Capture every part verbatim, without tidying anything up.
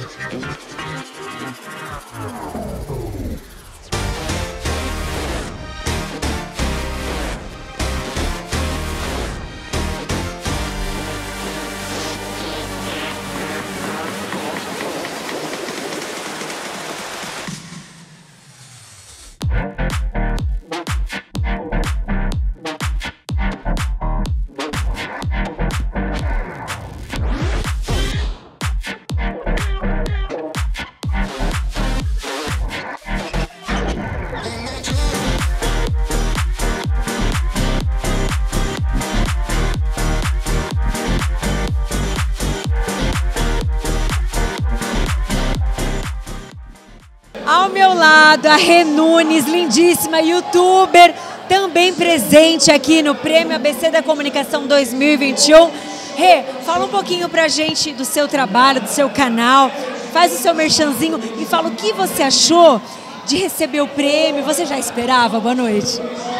Ao meu lado, a Rê Nunes, lindíssima, youtuber, também presente aqui no Prêmio A B C da Comunicação dois mil e vinte e um. Rê, fala um pouquinho pra gente do seu trabalho, do seu canal, faz o seu merchanzinho e fala o que você achou de receber o prêmio. Você já esperava? Boa noite.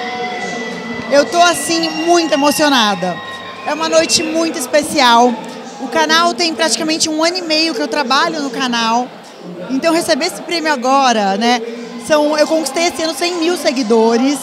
Eu tô, assim, muito emocionada. É uma noite muito especial. O canal tem praticamente um ano e meio que eu trabalho no canal. Então, receber esse prêmio agora, né? São, eu conquistei esse ano cem mil seguidores.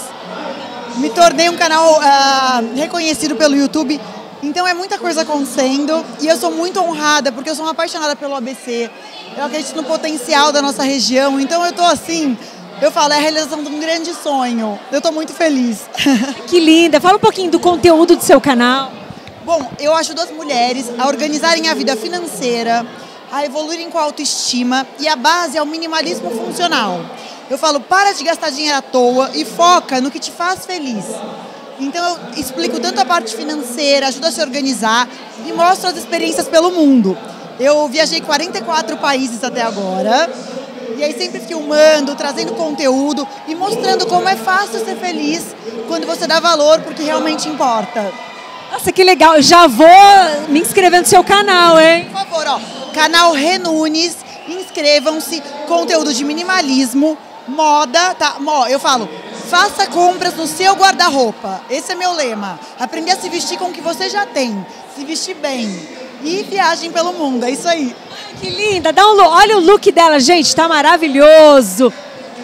Me tornei um canal uh, reconhecido pelo YouTube. Então, é muita coisa acontecendo. E eu sou muito honrada, porque eu sou uma apaixonada pelo A B C. Eu acredito no potencial da nossa região. Então, eu tô assim... Eu falo, é a realização de um grande sonho. Eu estou muito feliz. Que linda! Fala um pouquinho do conteúdo do seu canal. Bom, eu ajudo as mulheres a organizarem a vida financeira, a evoluírem com a autoestima, e a base é o minimalismo funcional. Eu falo, para de gastar dinheiro à toa e foca no que te faz feliz. Então eu explico tanto a parte financeira, ajudo a se organizar e mostro as experiências pelo mundo. Eu viajei quarenta e quatro países até agora. E aí sempre filmando, trazendo conteúdo e mostrando como é fácil ser feliz quando você dá valor porque realmente importa. Nossa, que legal. Eu já vou me inscrever no seu canal, hein? Por favor, ó, canal Rê Nunes, inscrevam-se, conteúdo de minimalismo, moda, tá? Eu falo, faça compras no seu guarda-roupa. Esse é meu lema. Aprender a se vestir com o que você já tem, se vestir bem e viagem pelo mundo, é isso aí. Que linda, dá um look. Olha o look dela, gente, tá maravilhoso.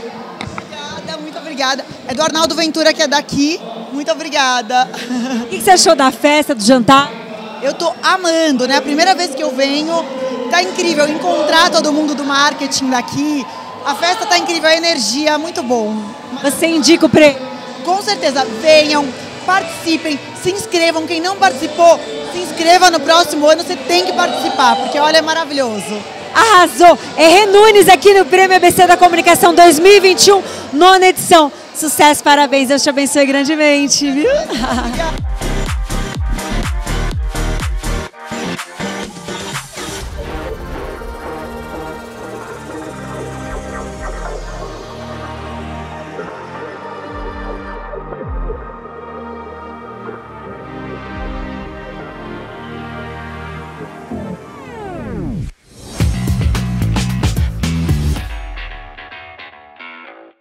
Obrigada, muito obrigada. É do Arnaldo Ventura, que é daqui. Muito obrigada. O que você achou da festa, do jantar? Eu tô amando, né? A primeira vez que eu venho, tá incrível encontrar todo mundo do marketing daqui. A festa tá incrível, a energia, muito bom. Você indica o prêmio? Com certeza, venham, participem, se inscrevam. Quem não participou, se inscreva no próximo ano, você tem que participar, porque olha, é maravilhoso. Arrasou! É Rê Nunes aqui no Prêmio A B C da Comunicação dois mil e vinte e um, nona edição. Sucesso, parabéns, Deus te abençoe grandemente, viu? Obrigada.